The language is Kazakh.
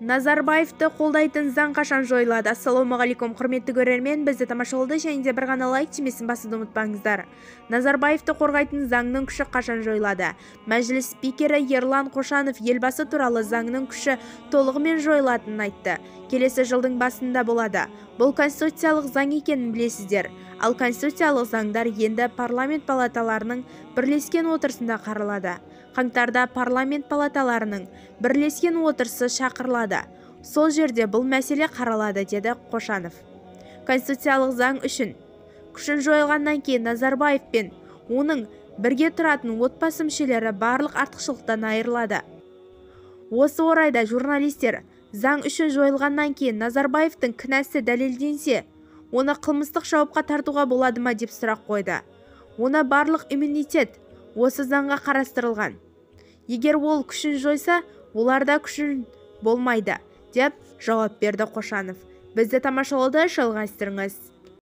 Назарбаевты қолдайтын заң қашан жойылады? Ассалаумағалейкум, құрметті көрермен, бізді тамашалауды және де бір ғана лайк тимесін басуды ұмытпаңыздар. Назарбаевты қорғайтын заңның күші қашан жойылады? Мәжіліс спикері Ерлан Қошанов елбасы туралы заңның күші толығымен жойылатынын айтты. Келесі жылдың басында болады. Бұл конституциялық заң екенін білесіздер. Ал конституциялық заңдар енді парламент палаталарының бірлескен отырысында қаралады. Қаңтарда парламент палаталарының бірлескен отырысы шақырылады. Сол жерде бұл мәселе қаралады, деді Қошанов. Конституциялық заң күшін жойылғаннан кейін Назарбаев пен оның бірге тұратын отбасы мүшелері барлық артықшылықтан айырылады. Осы орайда журналистер заң жойылғаннан кейін Назарбаевтың кінәсі дәлелденсе, оны қылмыстық жауапқа тартуға болады ма деп сұрақ қойды. Оны барлық иммунитет осы заңға қарастырылған. Егер ол күшін жойса, оларда күшін болмайды, деп жауап берді Қошанов. Бізді тамашалауды жалғастырыңыз.